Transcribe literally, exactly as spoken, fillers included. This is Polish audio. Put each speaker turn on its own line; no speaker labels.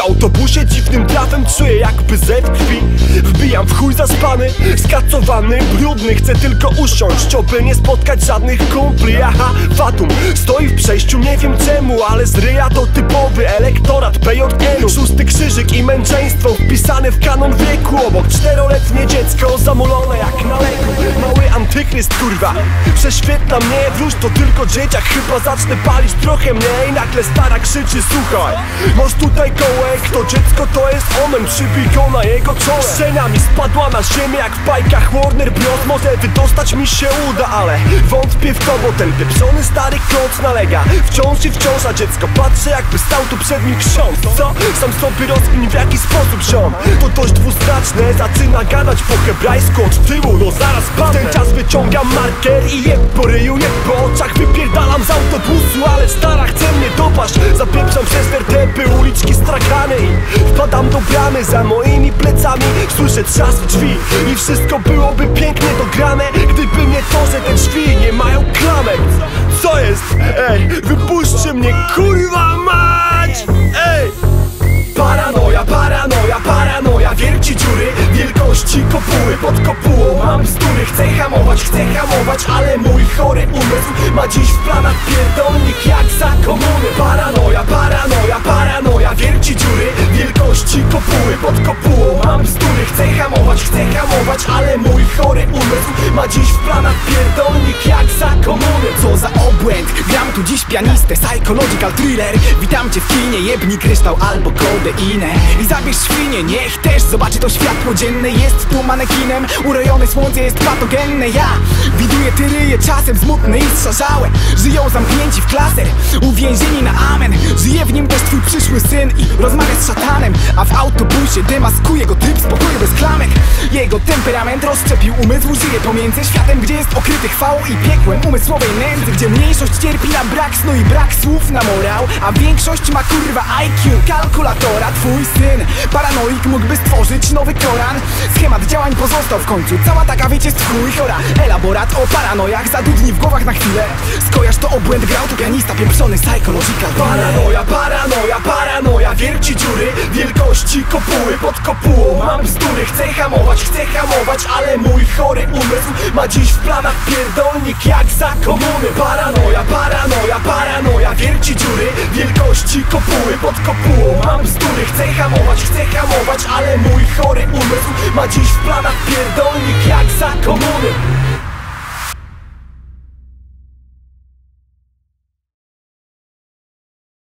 autobusie dziwnym trafem czuję jakby zew krwi. Wbijam w chuj zaspany, skacowany, brudny. Chcę tylko usiąść, oby nie spotkać żadnych kumpli. Aha, fatum, stoi w przejściu, nie wiem czemu, ale z ryja to typowy elektorat P J N-u. Szósty krzyżyk i męczeństwo wpisane w kanon wieku. Obok czteroletnie dziecko zamulone jak na leku. Mały antychryst kurwa prześwietla mnie, wróż to tylko dzieciak. Chyba zacznę palić trochę mniej. Nagle stara krzyczy, słuchaj, masz tutaj kołek, to dziecko to jest omen, przybij go na jego czoło. Szczenia mi spadła na ziemię jak w bajkach Warner Bros. Może wydostać mi się uda, ale wątpię w to, bo ten pieprzony stary kloc nalega wciąż i wciąż, a dziecko patrzy jakby stał tu przed nim ksiądz. Co? Sam sobie rozkmin w jaki sposób ziom. To dość dwuznaczne, zaczyna gadać po hebrajsku od tyłu, no zaraz padnę. W ten czas wyciągam marker i jeb po ryju, jeb po oczach. Wypierdalam z autobusu, ale stara chce mnie dopaść. Zapieprzam przez wertepy, uliczki stragane i wpadam do bramy. Za moimi plecami słyszę trzask drzwi i wszystko byłoby pięknie dograne, gdyby nie to, że te drzwi nie mają klamek. Co jest? Ej, wypuśćcie mnie, kurwa mać! Ej! Paranoja, paranoja, paranoja, wielkie dziury, wielkości kopuły pod kopułą. Mam bzdury, chcę hamować, chcę hamować, ale mój chory umysł ma dziś w planach pierdolnik jak za komuny. Paranoja, paranoja, paranoja, wielkie dziury, wielkości kopuły pod kopułą. Mam bzdury, chcę hamować, chcę hamować, ale mój chory umysł ma dziś w planach pierdolnik jak za komuny. Co za obłęd, gram tu dziś pianistę, psychological thriller. Witam cię w kinie, jebni kryształ albo kodeinę i zabierz świnię, niech też zobaczy to światło dzienne. Jest tu manekinem, urojone słońce jest patogenne. Ja widuję ty ryje, czasem smutne i zszarzałe. Żyją zamknięci w klaser, uwięzieni na amen. Żyje w nim też twój przyszły syn i rozmawia z szatanem, a w autobusie demaskuje go typ z pokoju bez klamek. Jego temperament rozszczepił umysł, żyje pomiędzy światem, gdzie jest okryty chwałą i piekłem umysłowej nędzy, gdzie mniejszość cierpi na brak snu i brak słów na morał, a większość ma kurwa I Q kalkulatora. Twój syn, paranoik, mógłby stworzyć nowy Koran. Schemat działań pozostał w końcu, cała taka wiecie z chuj chora. Elaborat o paranojach zadudni w głowach na chwilę. Skojarz to obłęd, grał to pianista, pieprzony psychological. Paranoja, paranoja, paranoja, wielkie dziury, wielkości kopuły pod kopułą. Mam bzdury, chcę hamować, chcę hamować, ale mój chory umysł ma dziś w planach pierdolnik jak za komuny. Paranoja, paranoja, paranoja, wielkie dziury, wielkości kopuły pod kopułą. Mam bzdury, chcę hamować, chcę hamować, ale mój chory umysł ma dziś w planach pierdolnik jak za komuny.